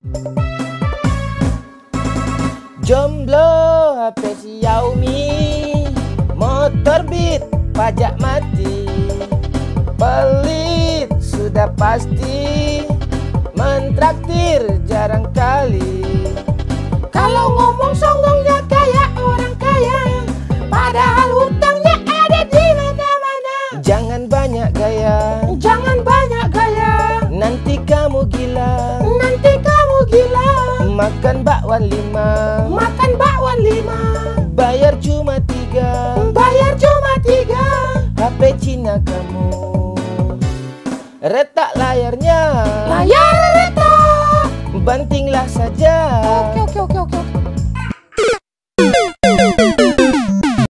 Jomblo HP Xiaomi, motor Beat pajak mati, pelit sudah pasti, mentraktir jarang kali. Kalau ngomong songongnya kayak orang kaya, padahal hutangnya ada di mana-mana. Jangan banyak gaya, Jangan banyak gaya, nanti kamu gila. nanti kamu gila. Makan bakwan 5, Makan bakwan 5, bayar cuma 3. bayar cuma 3. HP Cina kamu, retak layarnya, Layar retak. bantinglah saja. Oke.